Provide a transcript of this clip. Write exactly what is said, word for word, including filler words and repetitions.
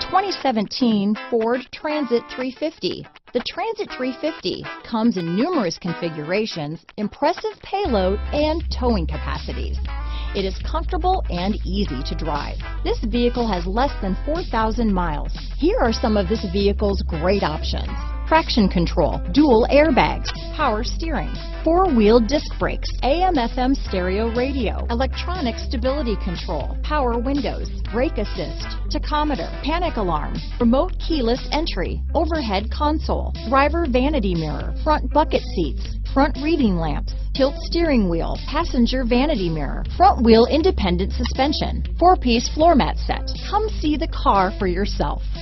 twenty seventeen Ford Transit three fifty. The Transit three fifty comes in numerous configurations, impressive payload, and towing capacities. It is comfortable and easy to drive. This vehicle has less than four thousand miles. Here are some of this vehicle's great options: traction control, dual airbags, power steering, four-wheel disc brakes, A M F M stereo radio, electronic stability control, power windows, brake assist, tachometer, panic alarm, remote keyless entry, overhead console, driver vanity mirror, front bucket seats, front reading lamps, tilt steering wheel, passenger vanity mirror, front wheel independent suspension, four-piece floor mat set. Come see the car for yourself.